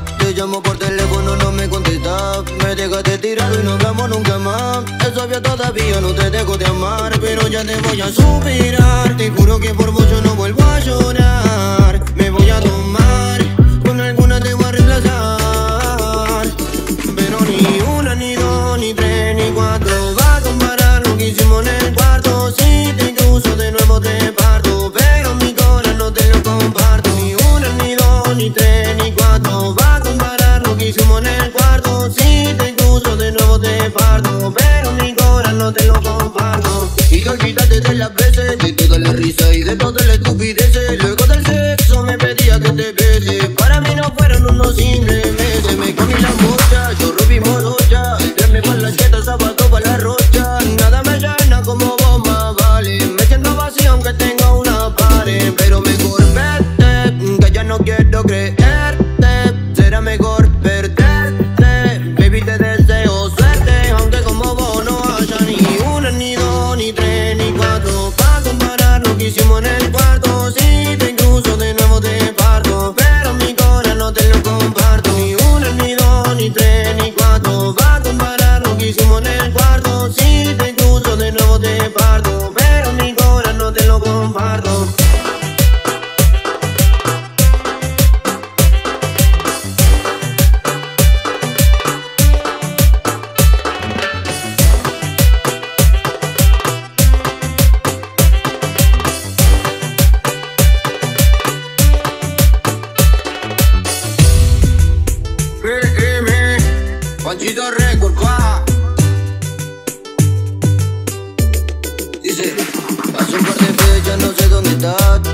Te llamo por teléfono, no me contestas. Me dejaste tirado y no hablamos nunca más. Es obvio, todavía no te dejo de amar, pero ya te voy a superar. Te juro que por mucho no vuelvo a llorar. Me voy a tomar, con alguna te voy a reemplazar. Pero ni una, ni dos, ni tres, ni cuatro va a comparar lo que hicimos en el cuarto. Si te cruzo de nuevo te parto, pero mi corazón no te lo comparto. Ni una, ni dos, ni tres, ni cuatro va a comparar lo que hicimos en el cuarto. Si te cruzo de nuevo te parto, pero mi corazón no te lo comparto. Y te olvidaste de las veces, de toda la risa y de toda la estupidez. Luego del sexo me pedía que te bese. Para mí no fueron unos simples meses. Me comí la mocha, yo rompí morocha. Verme con las chetas, zapato pa' la rocha. Nada me llena como vos más vale. Me siento vacío aunque tengo una pared. Pero mejor vete, que ya no quiero creerte. Será mejor perderte. Baby, te deseo suerte, aunque como vos no haya ni una, ni dos, ni tres, ni cuatro pa' comparar lo que hicimos en el cuarto. Si te incluso de nuevo te parto, pero mi corazón no te lo comparto. Ni una, ni dos, ni tres, ni cuatro va a comparar lo que hicimos en el cuarto. Si te incluso de nuevo te parto, pero mi corazón no te lo comparto. Panchito Record, pa. Dice, hace un par de fechas no sé dónde estás.